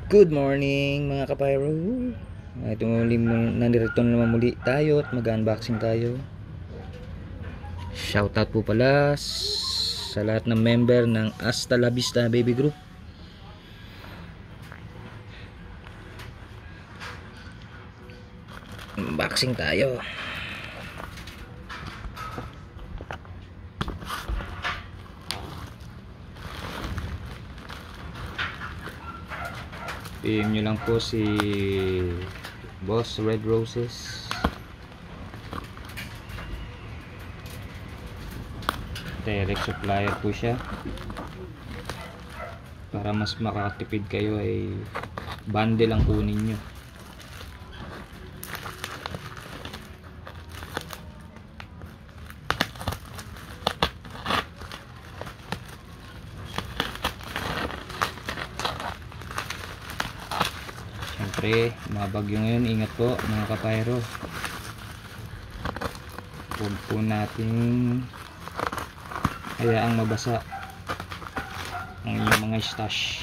Good morning mga kapayro. Ito muli, nandirito na naman muli tayo at mag-unboxing tayo. Shoutout po pala sa lahat ng member ng Hasta La Vista Baby Group. Unboxing tayo. PM nyo lang po si Boss Red Roses. Direct supplier po siya. Para mas makakatipid kayo ay bundle lang kunin nyo. Siyempre, mga bagyo ngayon, ingat po mga kapayro. Huwag po nating hayaang mabasa ang inyong mga stash.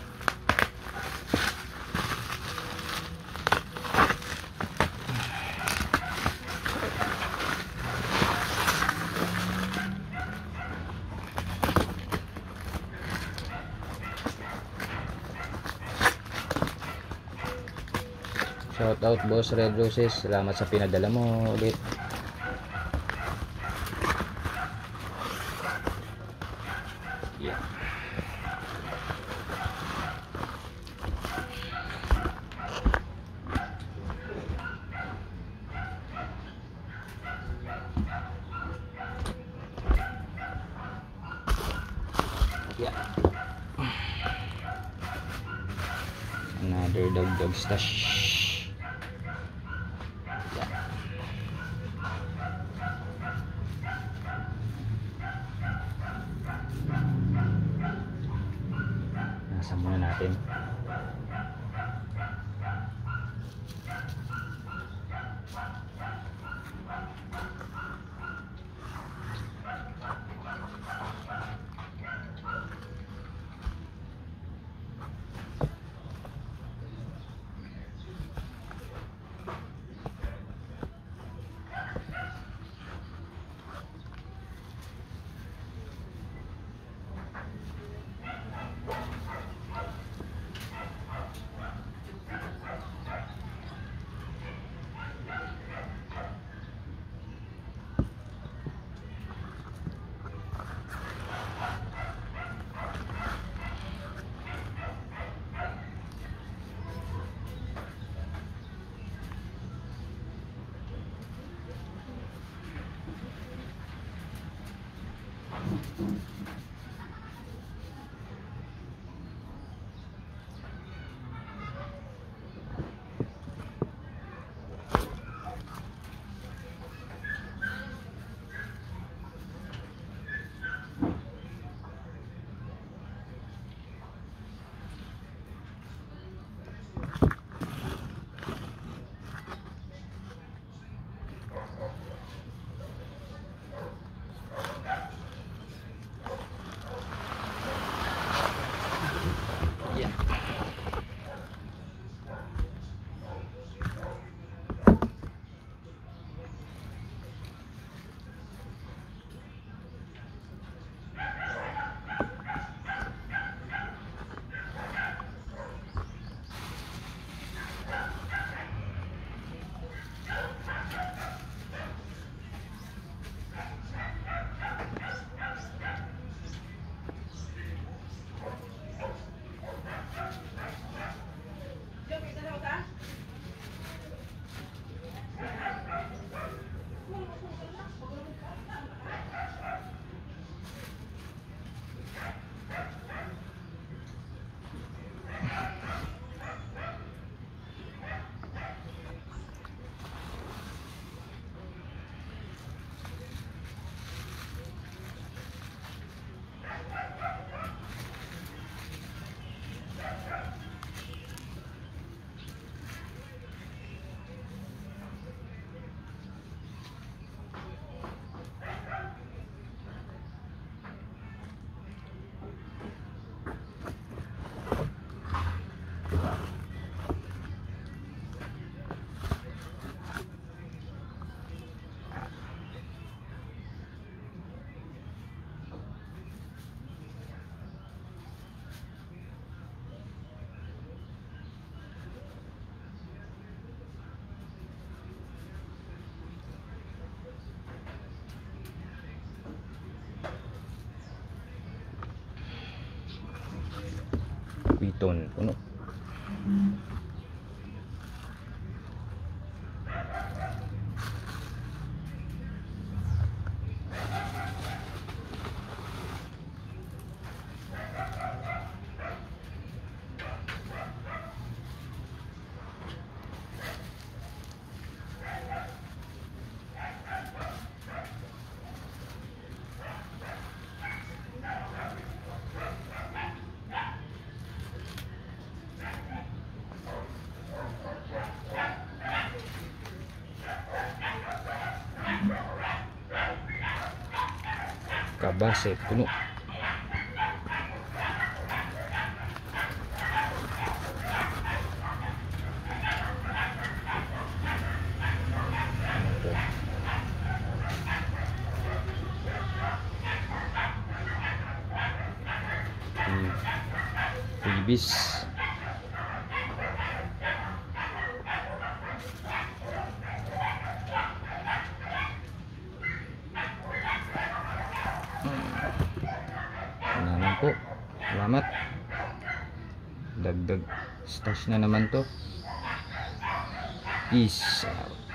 Shout out Boss Red Roses, salamat sa pinadala mo ulit. Yeah. Yeah. Another dog stash. Nasa muna natin. Piton, puno. Kabase, puno. Ibis. Naman po. Salamat. Dagdag stash na naman to. Peace out.